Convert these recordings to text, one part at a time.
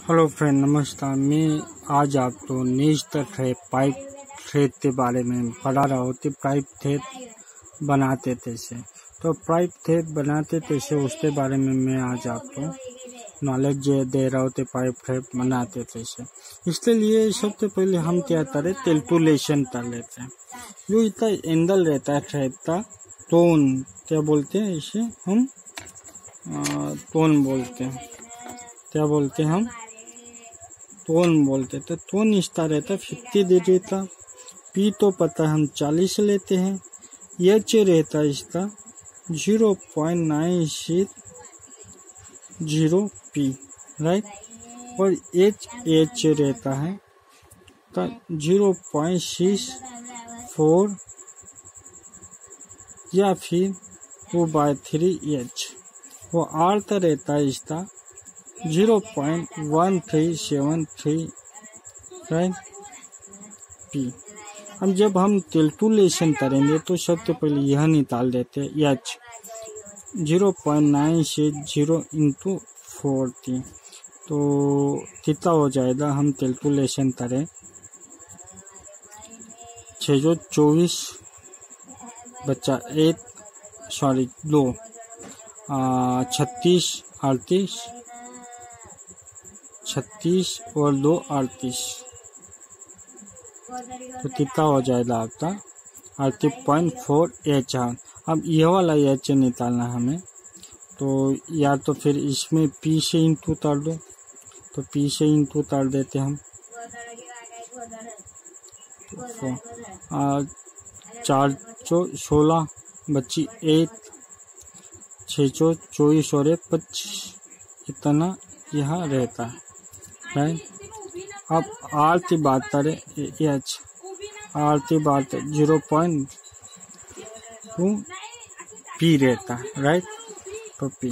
Hello friend, नमस्कार। मैं आज आपको नेस्टर थ्रेड पाइप थ्रेड के बारे में पढ़ा रहा हूँ। पाइप थ्रेड बनाते कैसे, तो पाइप थ्रेड बनाते कैसे उसके बारे में मैं आज आपको नॉलेज दे रहा हूँ। पाइप थ्रेड बनाते कैसे, इसके लिए सबसे पहले हम क्या करें, कैलकुलेशन कर लेते हैं। जो इतना एंगल रहता है थ्रेड का, टोन क्या बोलते हैं इसे हम, टोन बोलते हैं। क्या बोलते हैं हम, टोन बोलते। तो टोन इसका रहता है 50 डिग्री का। पी तो पता है हम 40 लेते हैं। एच रहता है इसका 0.96 पी, राइट। और एच रहता है 0.64 या फिर 2/3 एच। वो आर का रहता है इसका 0.1373 राइट पी। अब जब हम कैलकुलेशन करेंगे तो सबसे पहले यह निकाल देते हैं, एच 0.960 इंटू 40, तो कितना हो जाएगा। हम कैलकुलेशन करें 624 बच्चा 2 36 और 2 38, तो कितना हो जाएगा आपका 38.4 एच। अब यह वाला एच निकालना हमें, तो या तो फिर इसमें पी से इंटू कर दो, तो पी से इंटू कर देते हम। 4 16 बच्ची 8 6 24 और 25, इतना यहाँ रहता है, राइट। अब आर की बात करें, एच आर की बात 0.2 पी रहता है, राइट। तो पी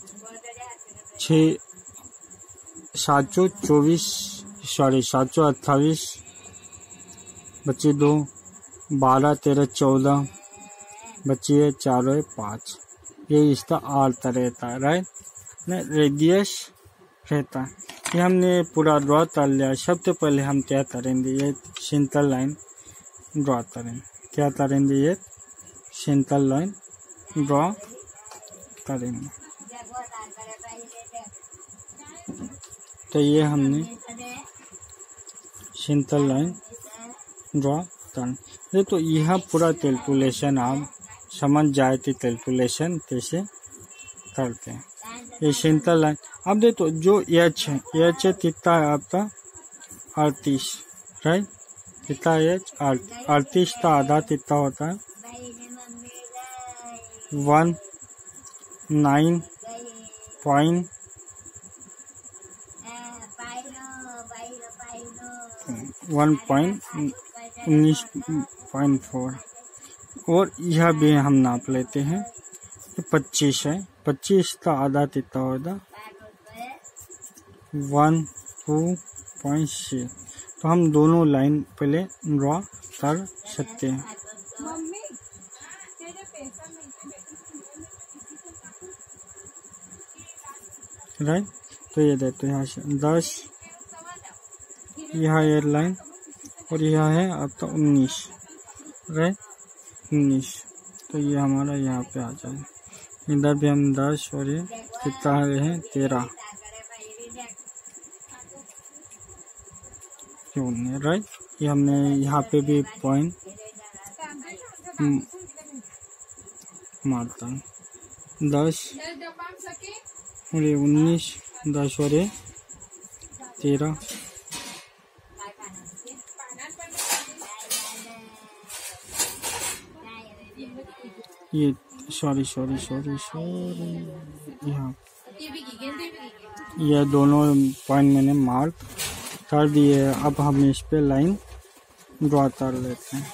728 बच्चे 2 12 13 14 बच्चे 4 और 5, ये इसका आर का रहता है, राइट। रेडियस रहता है। ये हमने पूरा ड्रॉ कर लिया। सबसे पहले हम क्या करेंगे, ये सेंटर लाइन ड्रॉ करेंगे। क्या करेंगे, ये सेंटर लाइन ड्रॉ करेंगे। तो ये हमने सेंटर लाइन ड्रॉ कर, तो यह पूरा कैलकुलेशन आप समझ जाए कि कैलकुलेशन कैसे करते हैं। ये सेंटर लाइन। अब देखो जो एच है, एच कितना है आपका 38, राइट। कितना एच 38 का आधा कितना होता है 1.19.4। और यह भी हम नाप लेते हैं, 25 है। 25 का आधा कितना होगा 1.2.6। तो हम दोनों लाइन पहले ड्रॉ कर सकते हैं, राइट। तो ये देखते हैं यहाँ से 10, यह एयर लाइन, और यह है आपका 19, राइट 19। तो ये हमारा यहाँ पे आ जाए। इधर भी हम 10 और ये कितना है 13, राइट। ये हमने यहाँ पे भी पॉइंट मारता हूँ 10 और ये 19, 10 और ये 13। ये सॉरी यहाँ ये दोनों पॉइंट मैंने मार्क कर दिए। अब हम इस पे लाइन ड्रॉ कर लेते हैं।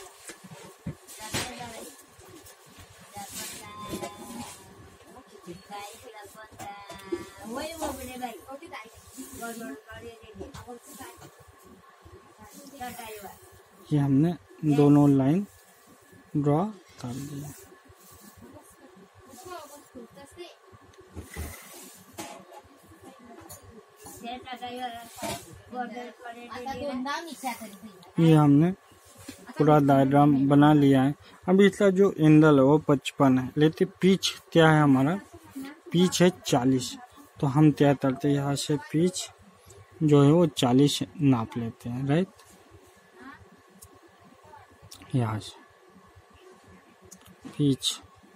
ये हमने दोनों लाइन ड्रॉ कर दिया। ये हमने पूरा डायग्राम बना लिया है। अब इसका जो एंगल है वो 55 है, लेकिन पिच क्या है हमारा, पिच है 40। तो हम क्या करते हैं, यहाँ से पिच जो है वो 40 नाप लेते हैं, राइट। यहाँ से पिच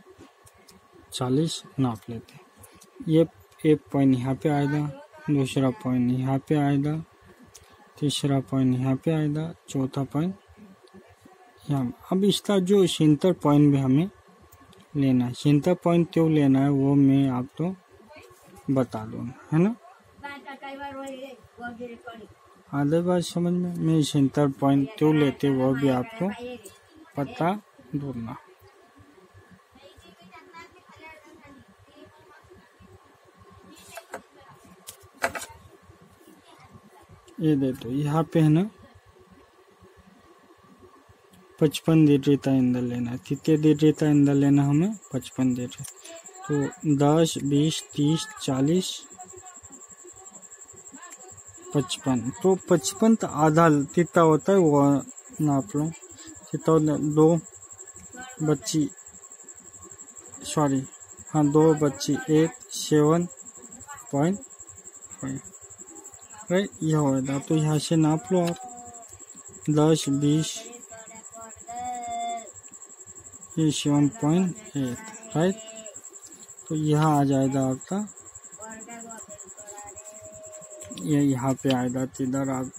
40 नाप लेते हैं। ये एक पॉइंट यहाँ पे आएगा, दूसरा पॉइंट यहाँ पे आएगा, तीसरा पॉइंट यहाँ पे आएगा, चौथा पॉइंट यहाँ। अब इसका जो सेंटर पॉइंट भी हमें लेना है। सेंटर पॉइंट क्यों लेना है वो मैं आपको बता दूँगा, है ना। आधे बात समझ में, मैं सेंटर पॉइंट क्यों लेते वो भी आपको पता दूंगा। ये देखो यहाँ पे है ना 55 डिग्री का एंगल लेना है। कितने डिग्री का एंगल लेना हमें, 55 डिग्री। तो 10, 20, 30, 40, 55। तो 55 का आधा कितना होता है वो नाप लो। कितना, 2 बच्ची, सॉरी हाँ 2 बच्ची 1, 7.5 राइट, यह होगा। तो यहाँ से नाप लो आप 10, 20, ये 7.8 राइट। तो यहाँ आ जाएगा आपका, ये यहाँ पे आएगा। इधर आप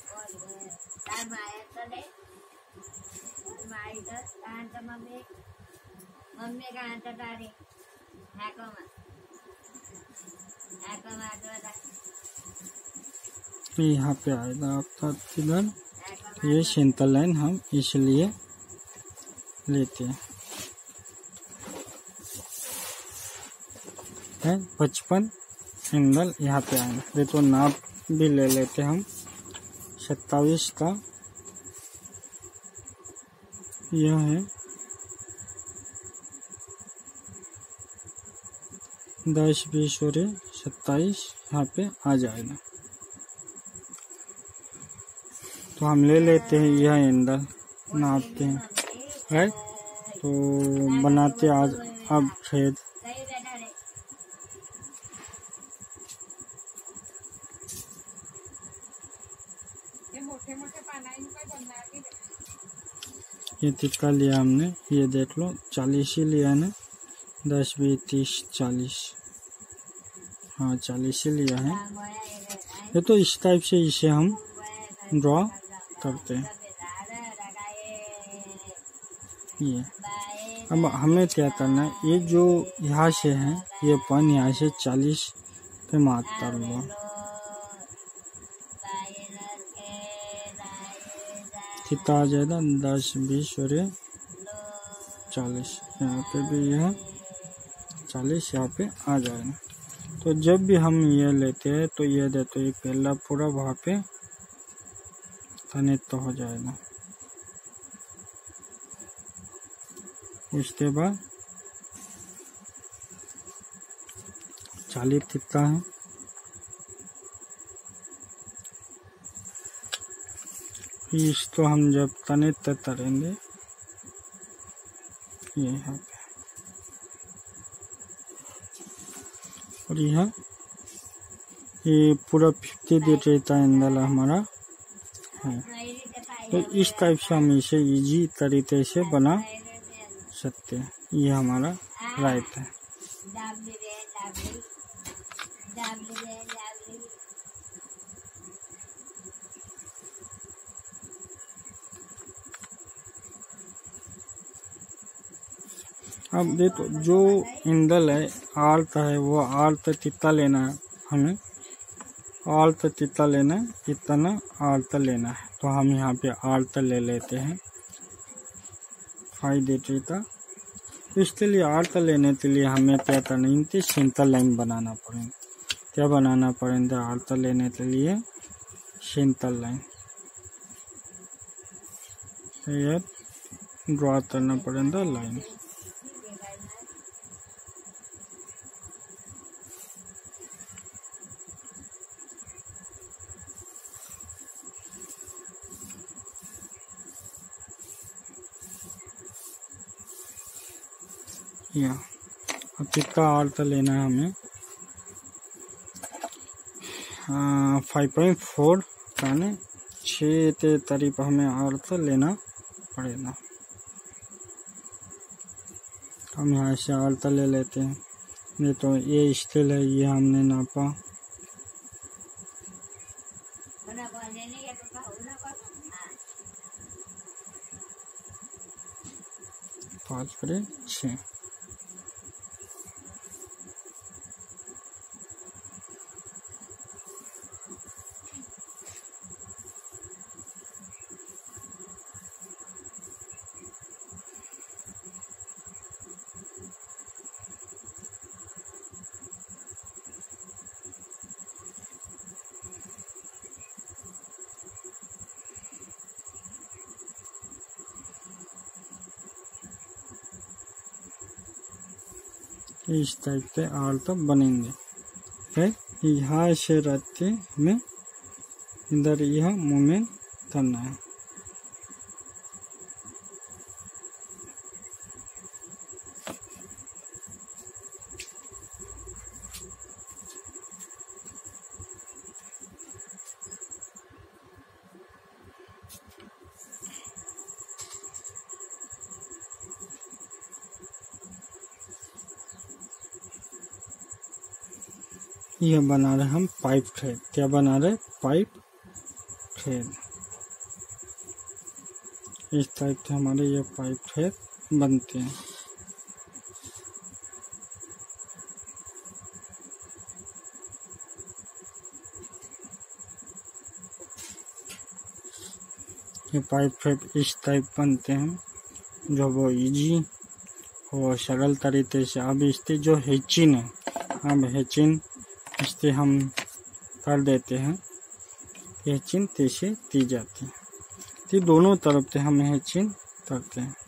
यहाँ पे आएगा आपका इधर। ये सेंटर लाइन हम इसलिए लेते हैं, है 55 एंगल यहाँ पे आएंगे। तो नाप भी ले लेते हम 27 का, यह है 10, 20 और 27 यहाँ पे आ जाएगा। तो हम ले लेते हैं यह एंगल, नापते हैं, राइट। तो बनाते आज अब छेद। ये तिक्का लिया हमने, ये देख लो 40 ही लिया ना, 10, 20, 30, 40, हाँ 40 ही लिया है। ये तो इस टाइप से इसे हम ड्रॉ करते हैं। ये अब हमें क्या करना है, ये जो यहाँ से है ये पॉइंट यहाँ से 40 पे मार्क कर लो। कितना आ जाएगा, 10, 20 और 40। यहाँ पे भी यह 40 यहाँ पे आ जाएगा। तो जब भी हम ये लेते हैं तो ये देते, ये पहला पूरा वहाँ पे कनेक्ट हो जाएगा। उसके बाद 40 कितना है, इसको हम जब कनेक्ट करेंगे ये यहाँ पे, और यह ये पूरा 50 डिग्री का एंगल हमारा है। तो इस टाइप से हम इसे इजी तरीके से बना सकते हैं। ये हमारा राइट है। अब देखो जो एंगल है आर्थ है, वो आर्थ कितना लेना है हमें, आर्थ कितना लेना है, कितना आर्थ लेना है। तो हम यहाँ पे आर्थ ले लेते हैं 5 डिग्री का। तो इसके लिए आर्थ लेने के लिए हमें क्या करना है, इनकी सेंटर लाइन बनाना पड़ेगा। क्या बनाना पड़ेगा आर्थ लेने के लिए, सेंटर लाइन। तो ये ड्रॉ करना पड़ेगा लाइन। या अब कितना अर्थ लेना है हमें 5.4 यानी 6 के करीब हमें अर्थ लेना पड़ेगा। हम यहाँ से अर्थ ले लेते हैं। नहीं तो ये स्केल है, ये हमने नापा 5/6। इस टाइप के अर्थ बनेंगे। फिर यहाँ से रखते हमें इधर यह मूवमेंट करना है। यह बना रहे हम पाइप थ्रेड। क्या बना रहे? Pipe thread. इस टाइप से हमारे ये पाइप थ्रेड बनते हैं। ये पाइप थ्रेड इस टाइप बनते हैं जो वो इजी और सरल तरीके से। अब इसकी जो हेचिंग है, अब हेचिंग इससे हम कर देते हैं। हेचिंग तैसे दी जाती है, तो दोनों तरफ से हम हेचिंग करते हैं।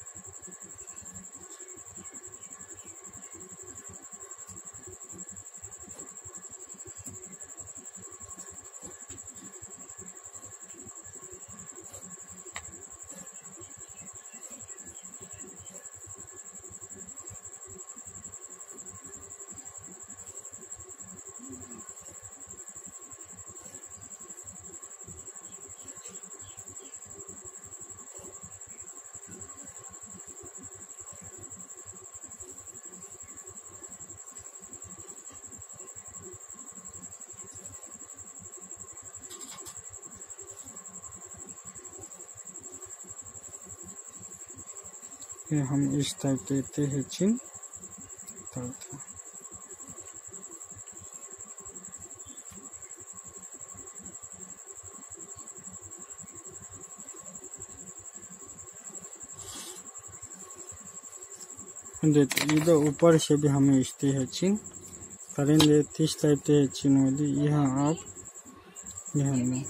फिर हम इस टाइप देते हैं चिन्ह करते हैं। इधर ऊपर से भी हमें इसते है चिन्ह करेंगे। इस टाइप से चिन्ह होगी। यहाँ आप ध्यान में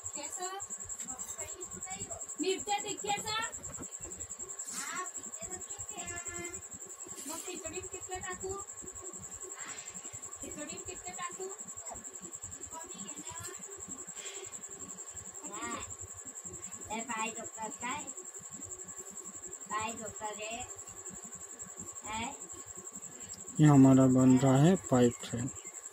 ये हमारा बन रहा है पाइप थ्रेड।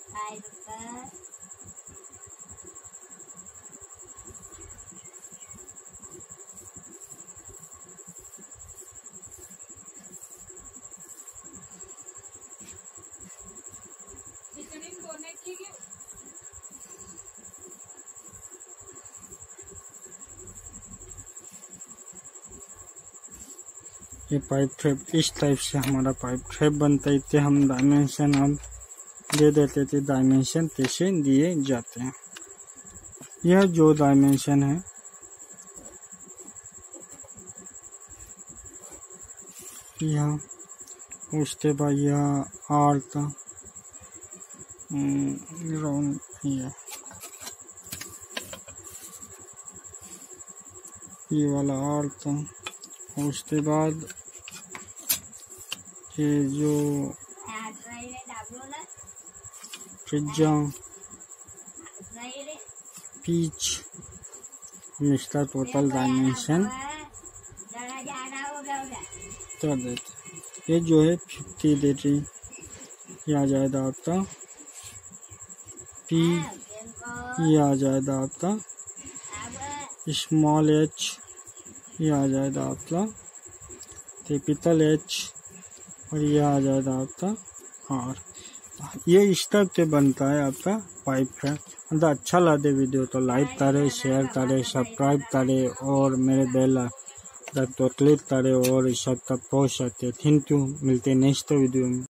ये पाइप थ्रेड इस टाइप से हमारा पाइप थ्रेड बनता है। इतने हम डायमेंशन अब दे देते थे, डायमेंशन तैसे दिए जाते हैं। यह जो डायमेंशन है यह, उसके बाद यह आर्क राउंड ये वाला आर्क, उसके बाद ये जो त्रिज्या पिच, इसका टोटल डायमेंशन कर देते। ये जो है 50 लीटर, ये आ जाएगा आपका P, ये आ जाएगा आपका स्मॉल h, ये आ जाएगा आपका कैपिटल H, और ये आ जाएगा आपका R। ये इस तरह से बनता है आपका पाइप है। अगर अच्छा लगे वीडियो तो लाइक करें, शेयर करें, सब्सक्राइब करें और मेरे बेल तक तो क्लिक करें और सब तक पहुँच सकते। थैंक यू, मिलते हैं नेक्स्ट वीडियो में।